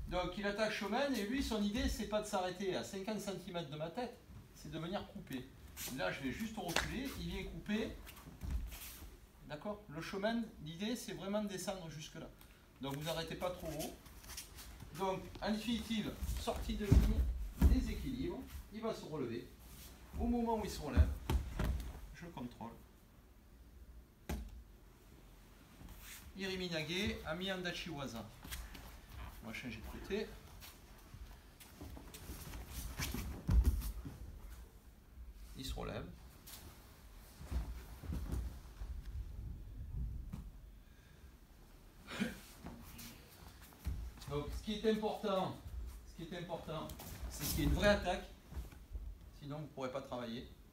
Donc il attaque Showman et lui son idée c'est pas de s'arrêter à 50 cm de ma tête, c'est de venir couper. Là je vais juste reculer, il vient couper. D'accord? Le Showman, l'idée c'est vraiment de descendre jusque là. Donc vous n'arrêtez pas trop haut. Donc en définitive, sortie de ligne, déséquilibre, il va se relever. Au moment où il se relève, je contrôle. Iriminage, Ami Andachiwaza. On va changer de côté. Il se relève. Donc ce qui est important, c'est qu'il y ait une vraie attaque. Sinon vous ne pourrez pas travailler.